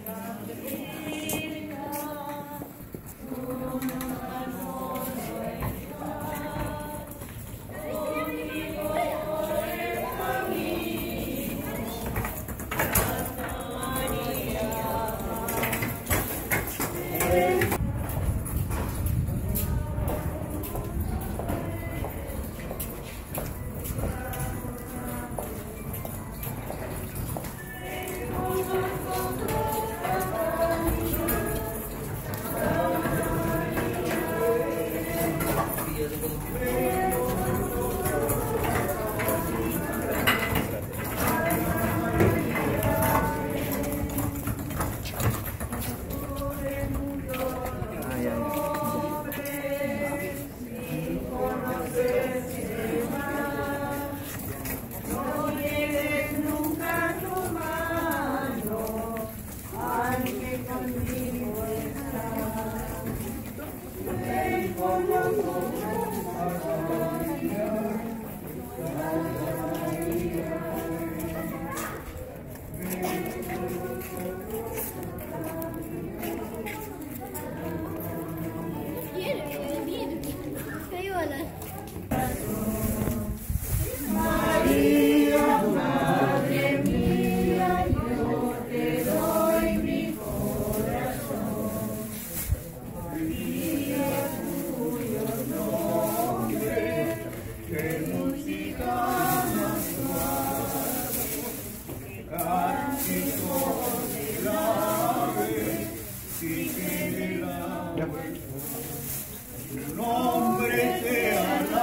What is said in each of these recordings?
Tu nombre sea la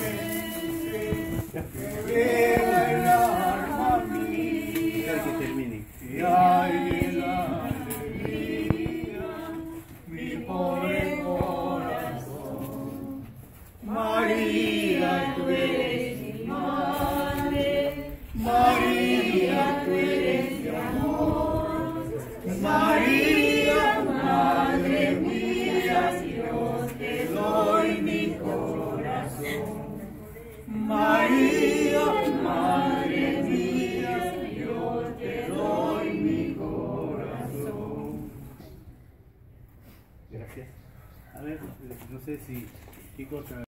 fuente que beba el alma mía, que hay la alegría, mi pobre corazón. María, tú eres mi madre, María, tú eres mi amor, María, madre mía, Dios te doy mi corazón. María, madre mía, Dios te doy mi corazón. Gracias. A ver, no sé si, chicos...